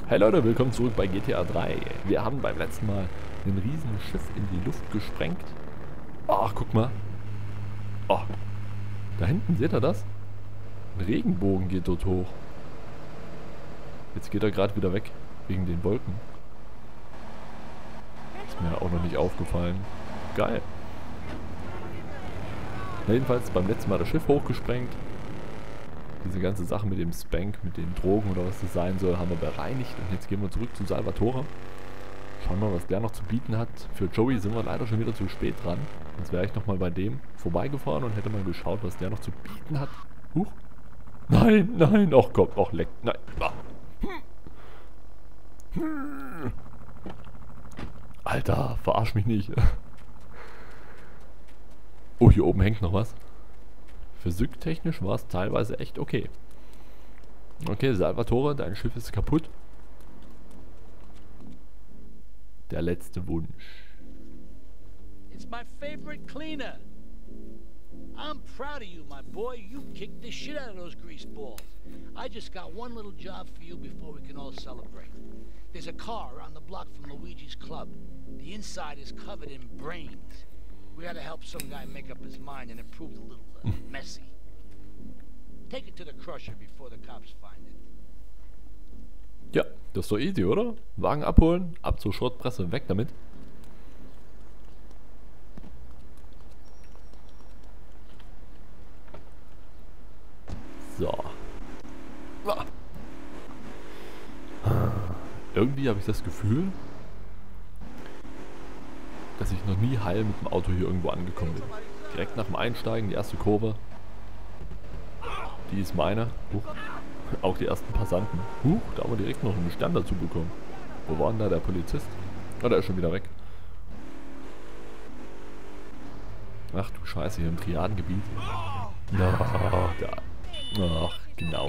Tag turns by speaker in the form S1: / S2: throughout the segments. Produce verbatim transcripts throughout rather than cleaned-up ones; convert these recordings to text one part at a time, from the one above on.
S1: Hey Leute, willkommen zurück bei G T A drei. Wir haben beim letzten Mal ein riesen Schiff in die Luft gesprengt. Ach, guck mal. Oh, da hinten, seht ihr das? Ein Regenbogen geht dort hoch. Jetzt geht er gerade wieder weg, wegen den Wolken. Ist mir auch noch nicht aufgefallen. Geil. Na, jedenfalls beim letzten Mal das Schiff hochgesprengt. Diese ganze Sache mit dem Spank, mit den Drogen oder was das sein soll, haben wir bereinigt. Und jetzt gehen wir zurück zu Salvatore. Schauen wir mal, was der noch zu bieten hat. Für Joey sind wir leider schon wieder zu spät dran. Sonst wäre ich nochmal bei dem vorbeigefahren und hätte mal geschaut, was der noch zu bieten hat. Huch. Nein, nein, ach Gott, ach leck, nein. Ah. Alter, verarsch mich nicht. Oh, hier oben hängt noch was. Physiktechnisch war es teilweise echt okay. Okay, Salvatore, dein Schiff ist kaputt. Der letzte Wunsch.
S2: It's my favorite cleaner. I'm proud of you, my boy. You kicked the shit out of those grease balls. I just got one little job for you before we can all celebrate. There's a car around the block from Luigi's club. The inside is covered in brains. We had to help some guy make up his mind, and it proved a little uh, messy. Take it to the crusher before the cops find it.
S1: Ja, das ist doch easy, oder? Wagen abholen, ab zur Schrottpresse, weg damit. So. Ah. Irgendwie habe ich das Gefühl, dass ich noch nie heil mit dem Auto hier irgendwo angekommen bin. Direkt nach dem Einsteigen, die erste Kurve. Die ist meine. Huch. Auch die ersten Passanten. Huch, da haben wir direkt noch einen Stern dazu bekommen. Wo war denn da der Polizist? Oh, der ist schon wieder weg. Ach du Scheiße, hier im Triadengebiet. Ja, da. Ach, genau.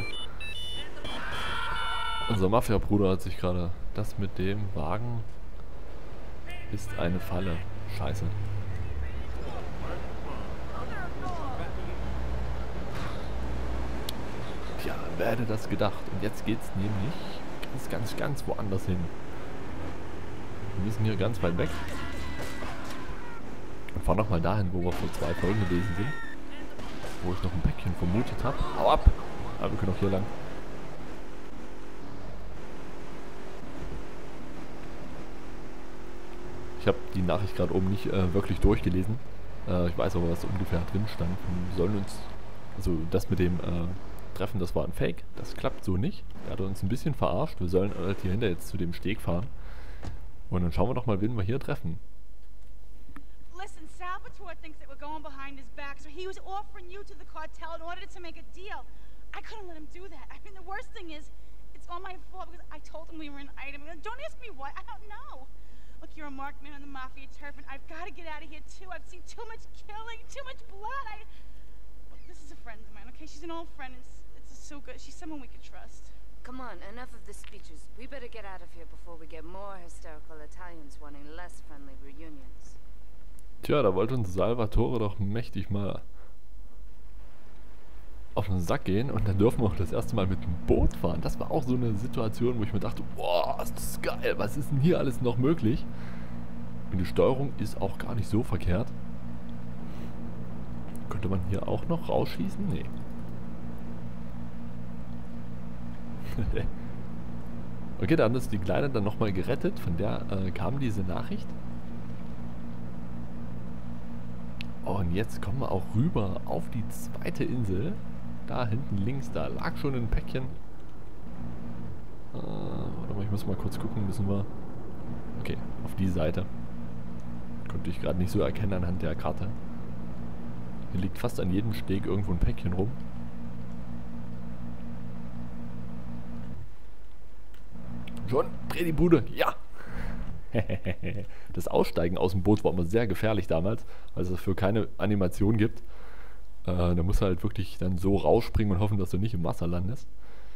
S1: Unser Mafia-Bruder hat sich gerade... Das mit dem Wagen ist eine Falle. Scheiße. Tja, wer hätte das gedacht? Und jetzt geht's nämlich ganz, ganz, ganz woanders hin. Wir müssen hier ganz weit weg. Und fahren nochmal dahin, wo wir vor zwei Folgen gewesen sind. Wo ich noch ein Päckchen vermutet habe. Hau ab! Aber wir können auch hier lang. Ich habe die Nachricht gerade oben nicht äh, wirklich durchgelesen. Äh, ich weiß aber, was ungefähr drin stand. Wir sollen uns... Also das mit dem äh, Treffen, das war ein Fake. Das klappt so nicht. Der hat uns ein bisschen verarscht. Wir sollen halt hier hinter jetzt zu dem Steg fahren. Und dann schauen wir doch mal, wen wir hier treffen.
S3: Listen, Salvatore thinks that we're going behind his back, so he was offering you to the cartel in order to make a deal. I couldn't let him do that. I mean, the worst thing is, it's all my fault because I told him we were an item. Don't ask me why. I don't know. Look, you're a marked man on the Mafia turf, and I've got to get out of here, too. I've seen too much killing, too much blood. I... Look, this is a friend of mine, okay? She's an old friend. It's, it's so good. She's someone we can trust.
S4: Come on, enough of the speeches. We better get out of here before we get more hysterical Italians wanting less friendly reunions.
S1: Tja, da wollte uns Salvatore doch mächtig mal auf den Sack gehen. Und dann dürfen wir auch das erste Mal mit dem Boot fahren. Das war auch so eine Situation, wo ich mir dachte, boah, ist das geil, was ist denn hier alles noch möglich? Und die Steuerung ist auch gar nicht so verkehrt. Könnte man hier auch noch rausschießen? Nee. Okay, dann ist die Kleine dann nochmal gerettet. Von der äh, kam diese Nachricht. Und jetzt kommen wir auch rüber auf die zweite Insel. Da hinten links, da lag schon ein Päckchen. Äh, warte mal, ich muss mal kurz gucken, müssen wir... Okay, auf die Seite. Konnte ich gerade nicht so erkennen anhand der Karte. Hier liegt fast an jedem Steg irgendwo ein Päckchen rum. Schon, dreh die Bude, ja! Das Aussteigen aus dem Boot war immer sehr gefährlich damals, weil es dafür keine Animation gibt. Äh, da musst du halt wirklich dann so rausspringen und hoffen, dass du nicht im Wasser landest.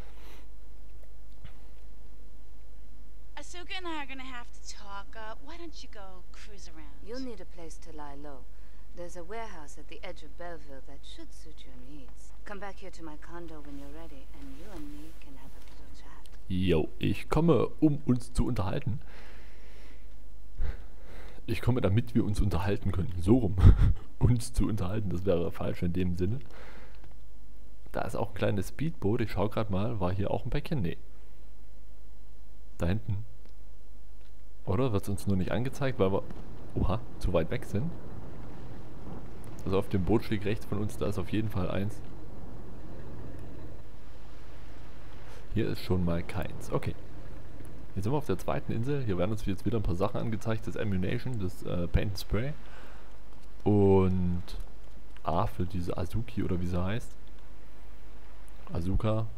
S3: Asuka and I are gonna have to talk. Uh, why don't you go cruise around?
S4: You'll need a place to lie low. There's a warehouse at the edge of Belleville that should suit your needs. Come back here to my condo when you're ready, and you and me can have a little chat.
S1: Jo, ich komme, um uns zu unterhalten. Ich komme, damit wir uns unterhalten können. So rum. Uns zu unterhalten, das wäre falsch in dem Sinne. Da ist auch ein kleines Speedboot. Ich schaue gerade mal, war hier auch ein Päckchen? Nee. Da hinten. Oder? Wird es uns nur nicht angezeigt, weil wir, oha, zu weit weg sind. Also auf dem Bootsteg rechts von uns, da ist auf jeden Fall eins. Hier ist schon mal keins. Okay. Hier sind wir auf der zweiten Insel. Hier werden uns jetzt wieder ein paar Sachen angezeigt. Das Ammunition, das äh, Paint and Spray. Und A für diese Azuki oder wie sie heißt. Azuka.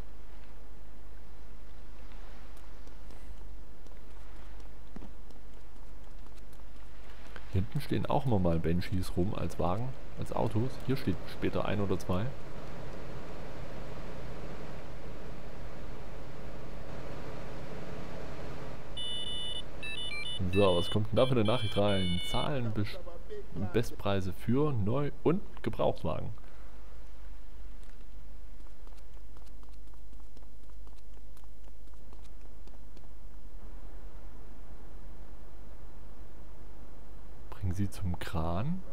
S1: Hier hinten stehen auch immer mal Banshees rum als Wagen, als Autos. Hier steht später ein oder zwei. So, was kommt denn da für eine Nachricht rein? Zahlen, Best Bestpreise für Neu- und Gebrauchtwagen. Bringen Sie zum Kran.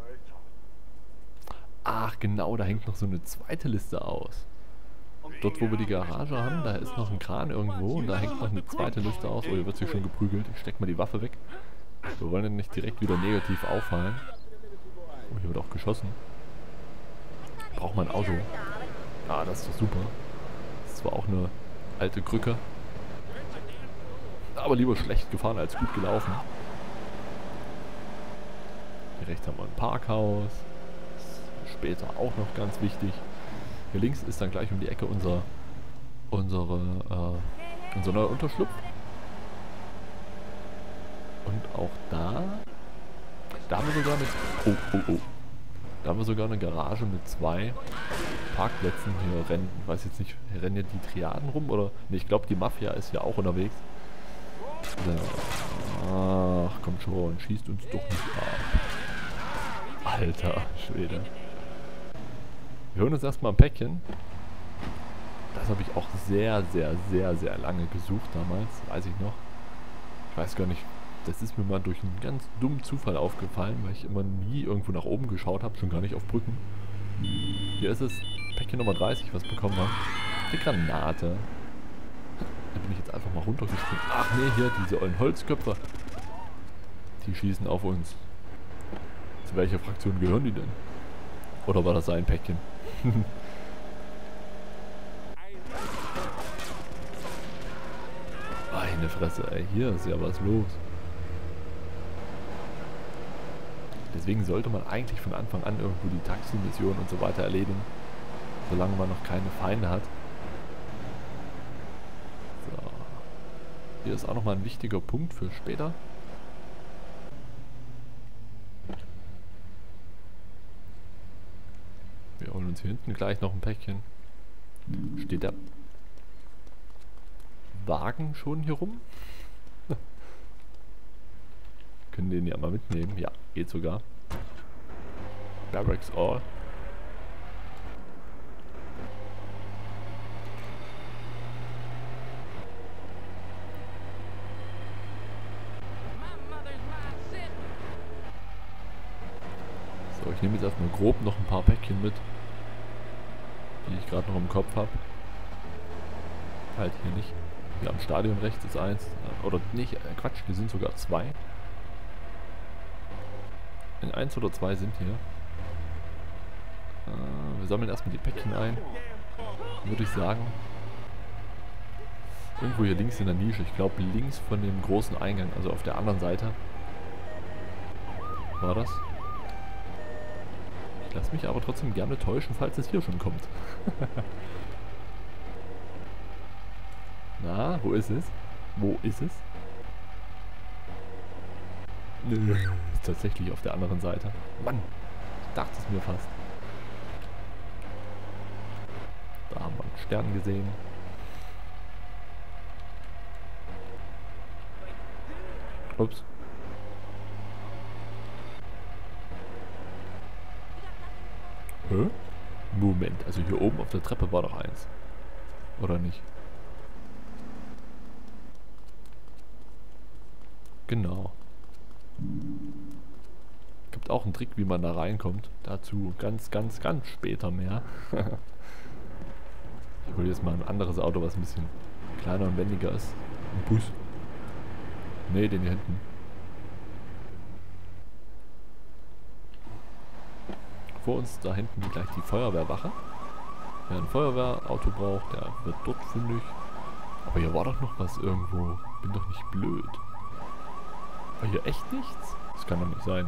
S1: Ach genau, da hängt noch so eine zweite Liste aus. Dort, wo wir die Garage haben, da ist noch ein Kran irgendwo und da hängt noch eine zweite Liste aus. Oh, hier wird sich schon geprügelt. Ich steck mal die Waffe weg. Wir wollen ja nicht direkt wieder negativ auffallen. Oh, hier wird auch geschossen. Braucht man ein Auto. Ah, das ist doch super. Das ist zwar auch eine alte Krücke. Aber lieber schlecht gefahren als gut gelaufen. Hier rechts haben wir ein Parkhaus. Das ist später auch noch ganz wichtig. Hier links ist dann gleich um die Ecke unser, unsere, äh, unser neuer Unterschlupf. Und auch da, da haben wir sogar eine, oh, oh, oh. Da haben wir sogar eine Garage mit zwei Parkplätzen. Hier rennen, ich weiß jetzt nicht, hier rennen ja die Triaden rum oder, ne, ich glaube die Mafia ist ja auch unterwegs. Ach, komm schon, schießt uns doch nicht ab. Alter Schwede. Wir holen uns erstmal ein Päckchen. Das habe ich auch sehr, sehr, sehr, sehr lange gesucht damals. Weiß ich noch. Ich weiß gar nicht. Das ist mir mal durch einen ganz dummen Zufall aufgefallen, weil ich immer nie irgendwo nach oben geschaut habe. Schon gar nicht auf Brücken. Hier ist es. Päckchen Nummer dreißig, was bekommen wir. Die Granate. Da bin ich jetzt einfach mal runtergesprungen. Ach nee, hier diese ollen Holzköpfe. Die schießen auf uns. Zu welcher Fraktion gehören die denn? Oder war das sein Päckchen? Meine Fresse, ey. Hier ist ja was los. Deswegen sollte man eigentlich von Anfang an irgendwo die Taxi-Mission und so weiter erledigen. Solange man noch keine Feinde hat. So. Hier ist auch nochmal ein wichtiger Punkt für später. Wir holen uns hier hinten gleich noch ein Päckchen. Steht der Wagen schon hier rum? Können den ja mal mitnehmen. Ja, geht sogar. Barracks All. So, ich nehme jetzt erstmal grob noch ein paar Päckchen mit, die ich gerade noch im Kopf habe. Halt hier nicht. Hier am Stadion rechts ist eins. Oder nicht, äh, Quatsch, hier sind sogar zwei. In eins oder zwei sind hier. Äh, wir sammeln erstmal die Päckchen ein. Würde ich sagen. Irgendwo hier links in der Nische. Ich glaube links von dem großen Eingang, also auf der anderen Seite. War das? Ich lasse mich aber trotzdem gerne täuschen, falls es hier schon kommt. Na, wo ist es? Wo ist es? Nö, ist tatsächlich auf der anderen Seite. Mann, ich dachte es mir fast. Da haben wir einen Stern gesehen. Ups. Hä? Moment, also hier oben auf der Treppe war doch eins. Oder nicht? Genau. Gibt auch einen Trick, wie man da reinkommt. Dazu ganz, ganz, ganz später mehr. Ich hole jetzt mal ein anderes Auto, was ein bisschen kleiner und wendiger ist. Ein Bus. Ne, den hier hinten. Vor uns da hinten gleich die Feuerwehrwache. Wer ein Feuerwehrauto braucht, der wird dort fündig. Aber hier war doch noch was irgendwo. Bin doch nicht blöd. War hier echt nichts? Das kann doch nicht sein.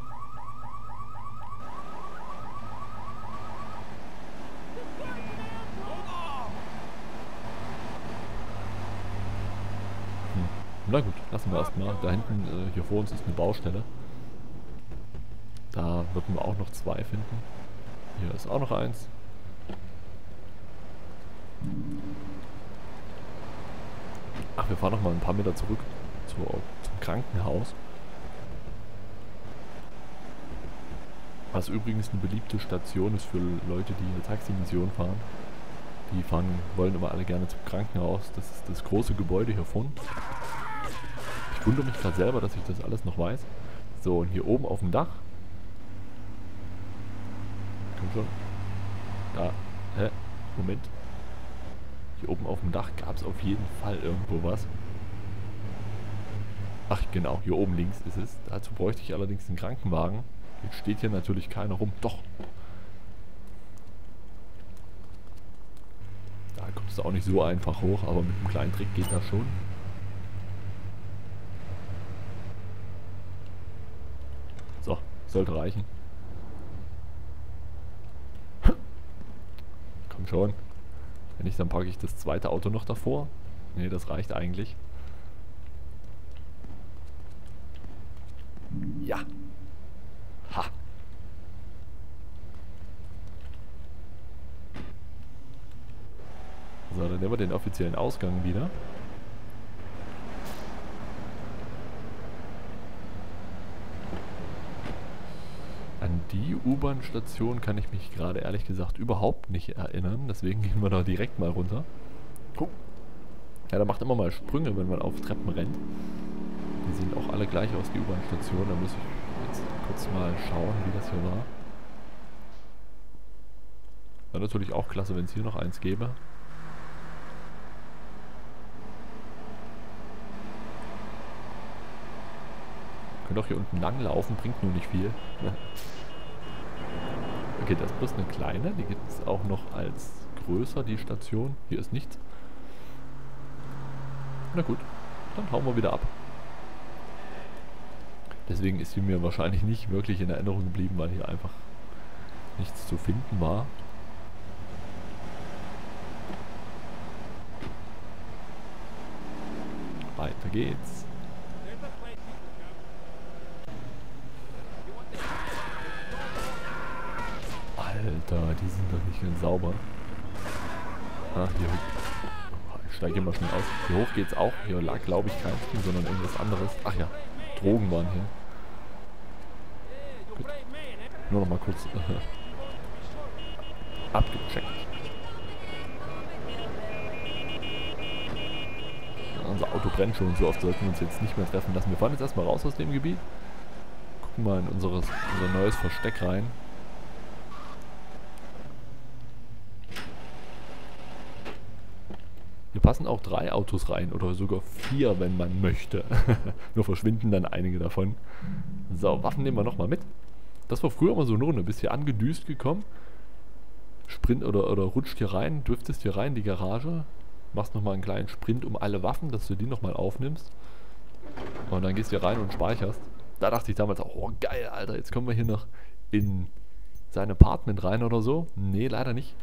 S1: Hm. Na gut, lassen wir erstmal. Da hinten, äh, hier vor uns ist eine Baustelle. Da würden wir auch noch zwei finden. Hier ist auch noch eins. Ach, wir fahren noch mal ein paar Meter zurück zur, zum Krankenhaus. Was übrigens eine beliebte Station ist für Leute, die eine Taximission fahren. Die fahren, wollen immer alle gerne zum Krankenhaus. Das ist das große Gebäude hier vorne. Ich wundere mich gerade selber, dass ich das alles noch weiß. So, und hier oben auf dem Dach. Komm schon. Da. Hä? Moment. Hier oben auf dem Dach gab es auf jeden Fall irgendwo was. Ach genau, hier oben links ist es. Dazu bräuchte ich allerdings einen Krankenwagen. Jetzt steht hier natürlich keiner rum. Doch. Da kommt es auch nicht so einfach hoch, aber mit einem kleinen Trick geht das schon. So, sollte reichen. Komm schon. Wenn nicht, dann packe ich das zweite Auto noch davor. Ne, das reicht eigentlich. Ja. Ha. So, dann nehmen wir den offiziellen Ausgang wieder. An die U-Bahn-Station kann ich mich gerade ehrlich gesagt überhaupt nicht erinnern. Deswegen gehen wir da direkt mal runter. Oh. Ja, da macht immer mal Sprünge, wenn man auf Treppen rennt. Die sehen auch alle gleich aus, die U-Bahn-Station. Da muss ich jetzt kurz mal schauen, wie das hier war. Wäre natürlich auch klasse, wenn es hier noch eins gäbe. Können doch hier unten lang laufen, bringt nur nicht viel. Okay, das ist bloß eine kleine. Die gibt es auch noch als größer, die Station. Hier ist nichts. Na gut, dann hauen wir wieder ab. Deswegen ist sie mir wahrscheinlich nicht wirklich in Erinnerung geblieben, weil hier einfach nichts zu finden war. Weiter geht's. Alter, die sind doch nicht ganz sauber. Ah, hier. Ich steige immer schnell aus. Hier hoch geht's auch. Hier lag, glaube ich, kein Ding, sondern irgendwas anderes. Ach ja, Drogen waren hier. Gut. Nur noch mal kurz äh, abgecheckt. Unser Auto brennt schon, so oft sollten wir uns jetzt nicht mehr treffen lassen. Wir fahren jetzt erstmal raus aus dem Gebiet. Gucken mal in unseres, unser neues Versteck rein. Hier passen auch drei Autos rein oder sogar vier, wenn man möchte. Nur verschwinden dann einige davon. So, Waffen nehmen wir nochmal mit. Das war früher immer so eine Runde. Bist hier angedüst gekommen. Sprint oder, oder rutscht hier rein, driftest hier rein in die Garage. Machst nochmal einen kleinen Sprint um alle Waffen, dass du die nochmal aufnimmst. Und dann gehst du hier rein und speicherst. Da dachte ich damals auch, oh geil, Alter, jetzt kommen wir hier noch in sein Apartment rein oder so. Nee, leider nicht.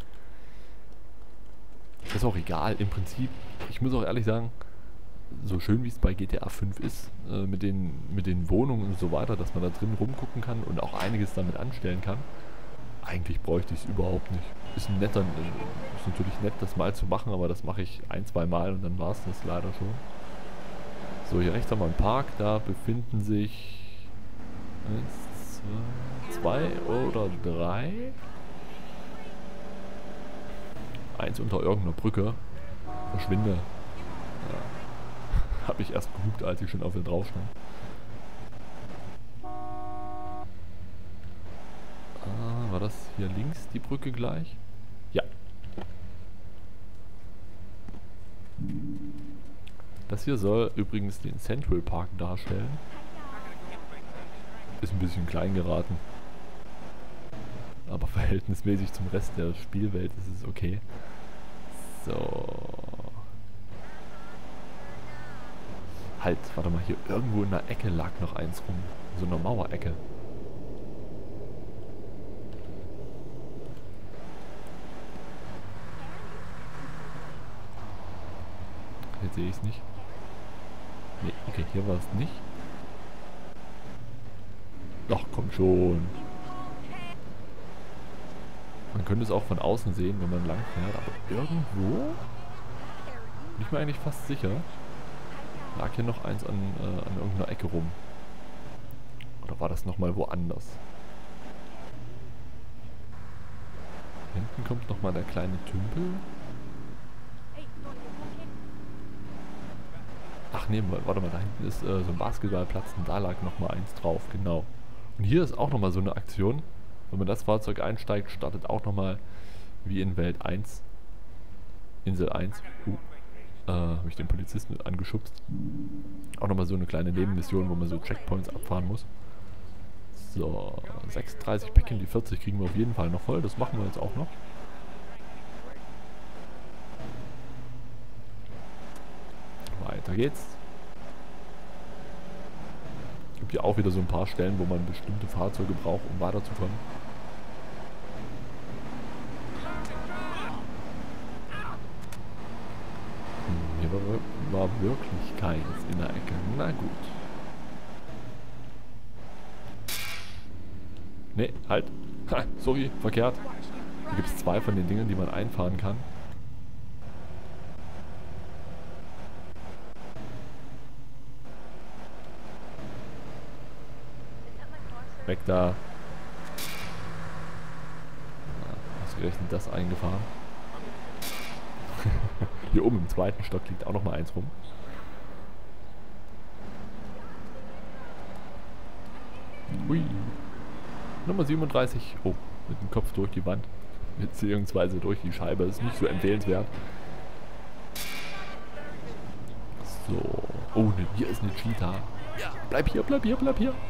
S1: Ist auch egal, im Prinzip. Ich muss auch ehrlich sagen, so schön wie es bei G T A fünf ist, äh, mit, den, mit den Wohnungen und so weiter, dass man da drin rumgucken kann und auch einiges damit anstellen kann. Eigentlich bräuchte ich es überhaupt nicht. Ist ein netter, ist natürlich nett, das mal zu machen, aber das mache ich ein, zwei Mal und dann war es das leider schon. So, hier rechts haben wir einen Park, da befinden sich eins, zwei, zwei oder drei. Eins unter irgendeiner Brücke. Verschwinde. Ja. Habe ich erst gehupt, als ich schon auf ihr drauf stand. Ah, war das hier links die Brücke gleich? Ja. Das hier soll übrigens den Central Park darstellen. Ist ein bisschen klein geraten. Aber verhältnismäßig zum Rest der Spielwelt ist es okay. So. Halt, warte mal, hier irgendwo in der Ecke lag noch eins rum. So eine Mauerecke. Jetzt sehe ich es nicht. Nee, okay, hier war es nicht. Doch, komm schon. Man könnte es auch von außen sehen, wenn man lang fährt, aber irgendwo, bin ich mir eigentlich fast sicher, lag hier noch eins an, äh, an irgendeiner Ecke rum. Oder war das nochmal woanders? Hinten kommt nochmal der kleine Tümpel. Ach nee, warte mal, da hinten ist äh, so ein Basketballplatz und da lag nochmal eins drauf, genau. Und hier ist auch nochmal so eine Aktion. Wenn man das Fahrzeug einsteigt, startet auch nochmal wie in Welt eins. Insel eins. Uh, äh, habe ich den Polizisten angeschubst. Auch nochmal so eine kleine Nebenmission, wo man so Checkpoints abfahren muss. So, sechsunddreißig Päckchen, die vierzig kriegen wir auf jeden Fall noch voll. Das machen wir jetzt auch noch. Weiter geht's. Es gibt ja auch wieder so ein paar Stellen, wo man bestimmte Fahrzeuge braucht, um weiterzukommen. Hm, hier war, war wirklich keins in der Ecke. Na gut. Ne, halt. Ha, sorry, verkehrt. Hier gibt es zwei von den Dingen, die man einfahren kann. Weg da. Ausgerechnet das eingefahren. Hier oben im zweiten Stock liegt auch noch mal eins rum. Hui. Nummer siebenunddreißig. Oh, mit dem Kopf durch die Wand. Beziehungsweise durch die Scheibe. Ist nicht so empfehlenswert. So. Oh, ne, hier ist eine Cheetah. Ja, bleib hier, bleib hier, bleib hier.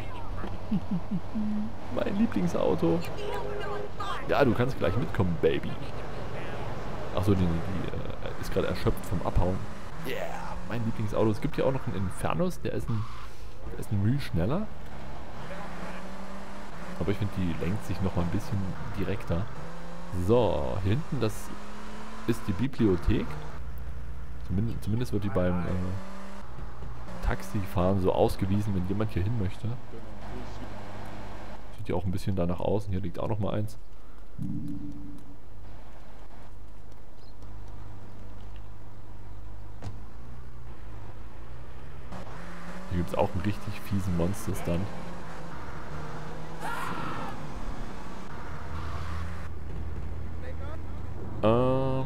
S1: Mein Lieblingsauto. Ja, du kannst gleich mitkommen, Baby. Achso, die, die äh, ist gerade erschöpft vom Abhauen. Yeah, mein Lieblingsauto. Es gibt hier auch noch einen Infernus, der ist ein, der ist ein Mühe schneller. Aber ich finde, die lenkt sich noch mal ein bisschen direkter. So, hier hinten, das ist die Bibliothek. Zumindest, zumindest wird die beim äh, Taxifahren so ausgewiesen, wenn jemand hier hin möchte. Sieht ja auch ein bisschen danach aus. Und hier liegt auch noch mal eins. Hier gibt es auch einen richtig fiesen Monster-Stunt. Ähm...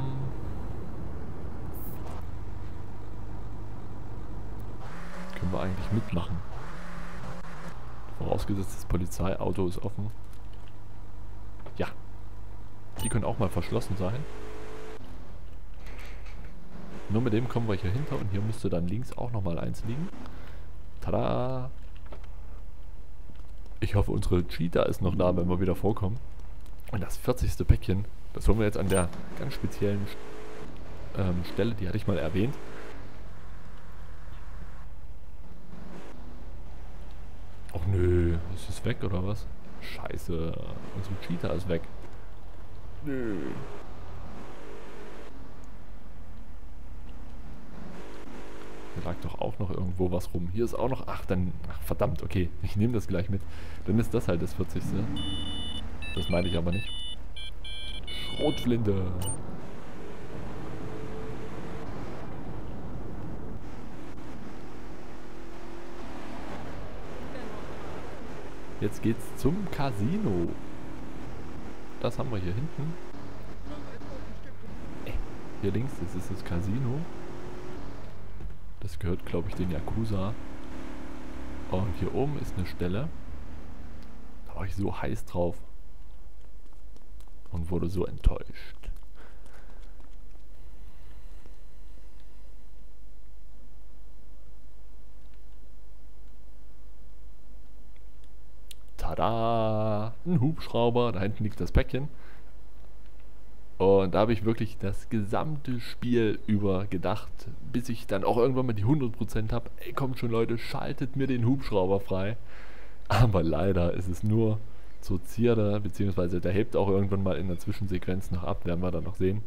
S1: Können wir eigentlich mitmachen. Vorausgesetzt, das Polizeiauto ist offen. Ja. Die können auch mal verschlossen sein. Nur mit dem kommen wir hier hinter und hier müsste dann links auch nochmal eins liegen. Tada! Ich hoffe, unsere Cheetah ist noch da, wenn wir wieder vorkommen. Und das vierzigste Päckchen, das holen wir jetzt an der ganz speziellen ähm, Stelle, die hatte ich mal erwähnt. Och nö, ist es weg oder was? Scheiße, unsere Cheetah ist weg. Nö. Hier lag doch auch noch irgendwo was rum. Hier ist auch noch... Ach, dann... Ach, verdammt, okay. Ich nehme das gleich mit. Dann ist das halt das vierzigste. Das meine ich aber nicht. Schrotflinte. Jetzt geht's zum Casino. Das haben wir hier hinten. Äh, hier links, das ist das Casino. Das Das gehört, glaube ich, den Yakuza. Und hier oben ist eine Stelle. Da war ich so heiß drauf. Und wurde so enttäuscht. Tada! Ein Hubschrauber. Da hinten liegt das Päckchen. Und da habe ich wirklich das gesamte Spiel über gedacht, bis ich dann auch irgendwann mal die hundert Prozent habe. Ey, kommt schon Leute, schaltet mir den Hubschrauber frei. Aber leider ist es nur zur Zierde, beziehungsweise der hebt auch irgendwann mal in der Zwischensequenz noch ab, werden wir dann noch sehen.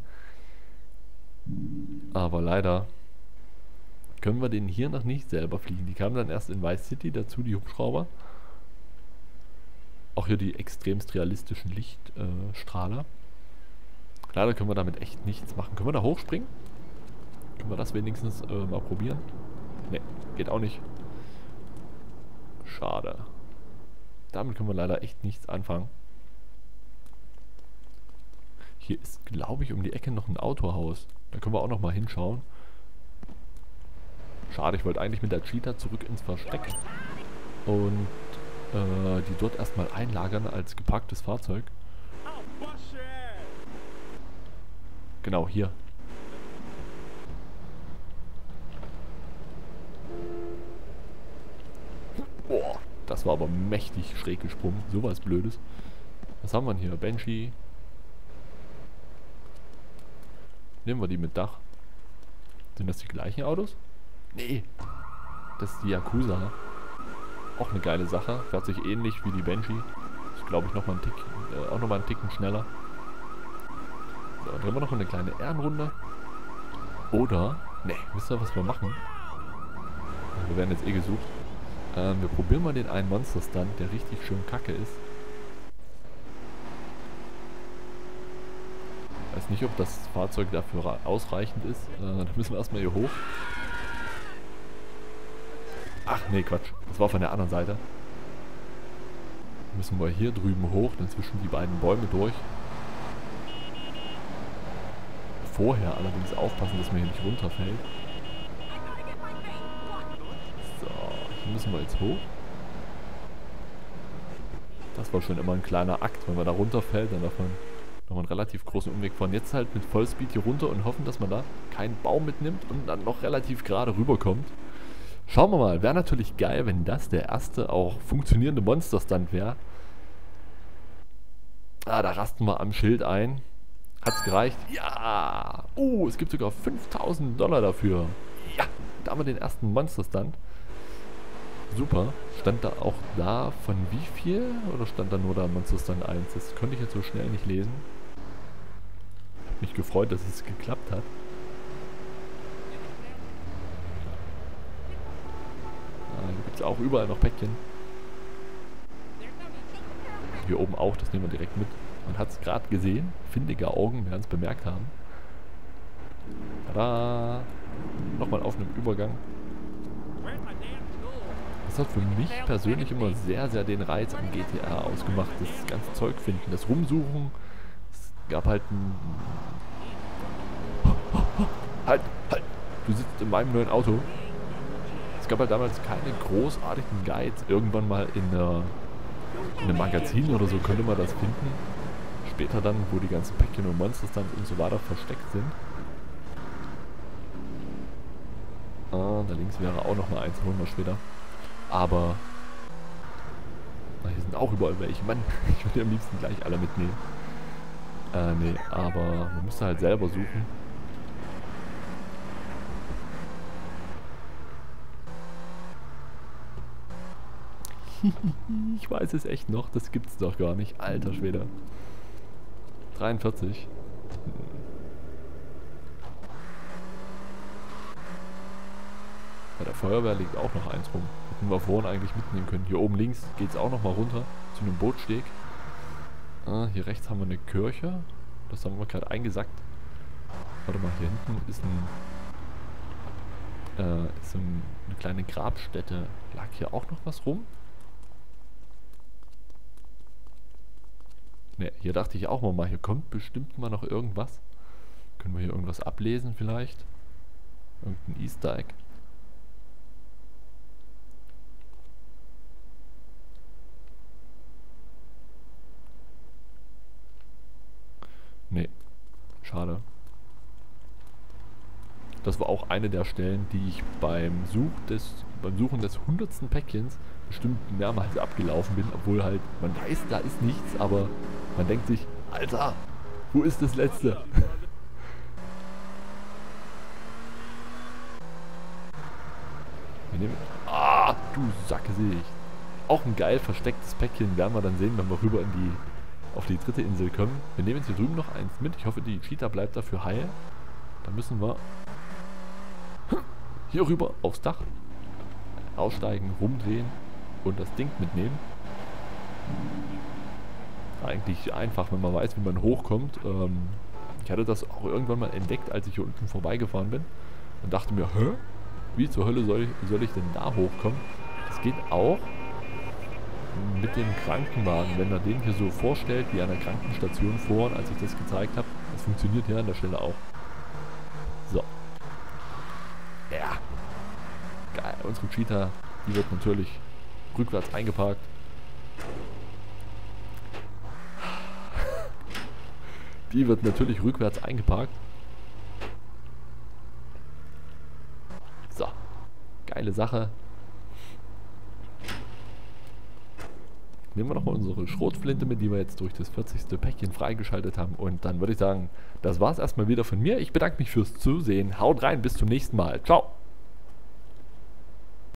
S1: Aber leider können wir den hier noch nicht selber fliegen. Die kamen dann erst in Vice City dazu, die Hubschrauber. Auch hier die extremst realistischen Lichtstrahler. Äh, Leider können wir damit echt nichts machen. Können wir da hochspringen? Können wir das wenigstens äh, mal probieren? Ne, geht auch nicht. Schade. Damit können wir leider echt nichts anfangen. Hier ist, glaube ich, um die Ecke noch ein Autohaus. Da können wir auch noch mal hinschauen. Schade, ich wollte eigentlich mit der Cheetah zurück ins Versteck. Und äh, die dort erstmal einlagern als geparktes Fahrzeug. Genau, hier. Boah, das war aber mächtig schräg gesprungen. Sowas Blödes. Was haben wir denn hier? Banshee. Nehmen wir die mit Dach. Sind das die gleichen Autos? Nee. Das ist die Yakuza. Auch eine geile Sache. Fährt sich ähnlich wie die Banshee. Ist, glaube ich, nochmal ein Tick, äh, auch nochmal einen Ticken schneller. So, dann drehen wir noch eine kleine Ehrenrunde. Oder, ne, wisst ihr, was wir machen? Wir werden jetzt eh gesucht. Ähm, wir probieren mal den einen Monster-Stunt, der richtig schön kacke ist. Weiß nicht, ob das Fahrzeug dafür ausreichend ist. Äh, da müssen wir erstmal hier hoch. Ach, nee, Quatsch. Das war von der anderen Seite. Müssen wir hier drüben hoch, dann zwischen die beiden Bäume durch. Vorher allerdings aufpassen, dass man hier nicht runterfällt. So, hier müssen wir jetzt hoch. Das war schon immer ein kleiner Akt. Wenn man da runterfällt, dann darf man nochmal einen relativ großen Umweg fahren. Jetzt halt mit Vollspeed hier runter und hoffen, dass man da keinen Baum mitnimmt und dann noch relativ gerade rüberkommt. Schauen wir mal. Wäre natürlich geil, wenn das der erste auch funktionierende Monster-Stunt wäre. Ah, da rasten wir am Schild ein. Hat's gereicht? Ja! Oh, es gibt sogar fünftausend Dollar dafür. Ja! Da haben wir den ersten Monster-Stunt. Super. Stand da auch da von wie viel? Oder stand da nur da Monster-Stunt eins? Das konnte ich jetzt so schnell nicht lesen. Ich habe mich gefreut, dass es geklappt hat. Ah, hier gibt es auch überall noch Päckchen. Hier oben auch, das nehmen wir direkt mit. Man hat es gerade gesehen. Findige Augen werden es bemerkt haben. Tada! Nochmal auf einem Übergang. Das hat für mich persönlich immer sehr, sehr den Reiz am G T A ausgemacht. Das ganze Zeug finden, das Rumsuchen. Es gab halt ein... Halt, halt! Du sitzt in meinem neuen Auto. Es gab halt damals keine großartigen Guides. Irgendwann mal in einer... in einem Magazin oder so könnte man das finden. Später dann, wo die ganzen Päckchen und Monster-Stunts und so weiter versteckt sind. Ah, da links wäre auch noch mal eins, holen wir später. Aber... Na, hier sind auch überall welche. Mann, ich würde am liebsten gleich alle mitnehmen. Äh, nee, aber man müsste halt selber suchen. Ich weiß es echt noch, das gibt's doch gar nicht. Alter Schwede. dreiundvierzig. Bei der Feuerwehr liegt auch noch eins rum. Hätten wir vorhin eigentlich mitnehmen können. Hier oben links geht es auch noch mal runter zu einem Bootsteg. Ah, hier rechts haben wir eine Kirche. Das haben wir gerade eingesackt. Warte mal, hier hinten ist ein... Äh, ist so ein, eine kleine Grabstätte. Lag hier auch noch was rum? Ne, hier dachte ich auch mal, hier kommt bestimmt mal noch irgendwas. Können wir hier irgendwas ablesen vielleicht? Irgendein Easter Egg? schade. Das war auch eine der Stellen, die ich beim, Such des, beim Suchen des hundertsten Päckchens bestimmt mehrmals abgelaufen bin, obwohl halt, man weiß, da ist nichts, aber man denkt sich, Alter, wo ist das letzte? Wir nehmen, ah, du Sackgesicht. Auch ein geil verstecktes Päckchen werden wir dann sehen, wenn wir rüber in die, auf die dritte Insel kommen. Wir nehmen jetzt hier drüben noch eins mit. Ich hoffe, die Cheetah bleibt dafür heil. Dann müssen wir hier rüber aufs Dach aussteigen, rumdrehen und das Ding mitnehmen. Eigentlich einfach, wenn man weiß, wie man hochkommt. Ähm, ich hatte das auch irgendwann mal entdeckt, als ich hier unten vorbeigefahren bin und dachte mir, hä? Wie zur Hölle soll ich, soll ich denn da hochkommen? Das geht auch mit dem Krankenwagen, wenn man den hier so vorstellt, wie an der Krankenstation vorhin, als ich das gezeigt habe. Das funktioniert hier an der Stelle auch. So. Ja. Geil. Unsere Cheetah, die wird natürlich rückwärts eingeparkt. Die wird natürlich rückwärts eingeparkt. So. Geile Sache. Nehmen wir nochmal unsere Schrotflinte mit, die wir jetzt durch das vierzigste Päckchen freigeschaltet haben. Und dann würde ich sagen, das war's erstmal wieder von mir. Ich bedanke mich fürs Zusehen. Haut rein, bis zum nächsten Mal. Ciao.